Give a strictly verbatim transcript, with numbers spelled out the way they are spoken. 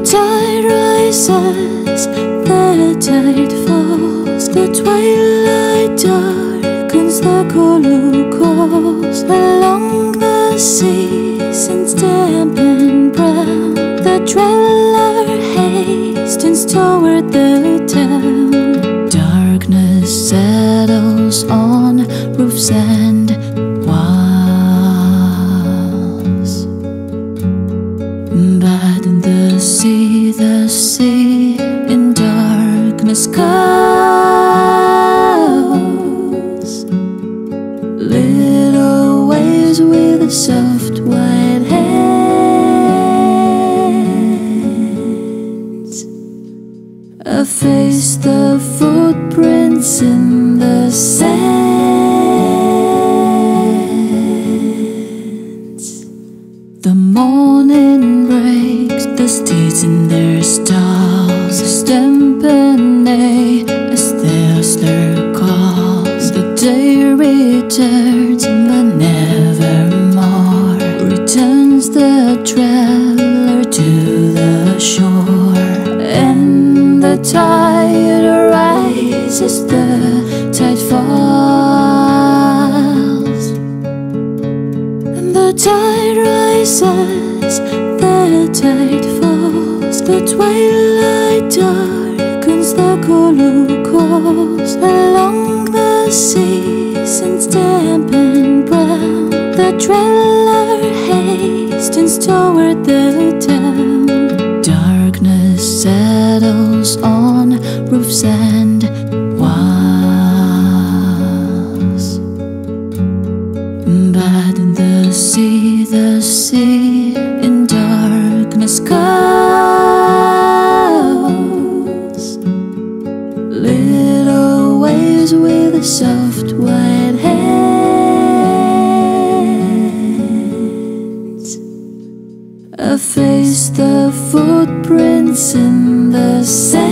tide rises, the tide falls, the twilight darkens, the curlew calls. Along the seasons damp and brown, the traveler hastens toward the town. Darkness settles on roofs and walls, but the sea, the sea in darkness calls. Little waves with a soft white hands efface the footprints in the sands. The morning breaks, the steeds in their stalls stamp and neigh as the hostler calls. The day returns, but nevermore returns the traveler to the shore. And the tide rises, the tide falls, and the tide rises, the tide falls, the twilight darkens, the curlew calls. Along the seasons damp and brown, the traveler hastens toward the town. Darkness settles on roofs and walls, but the sea, the sea in darkness calls. Little waves with a soft white hands efface the footprints in the sand.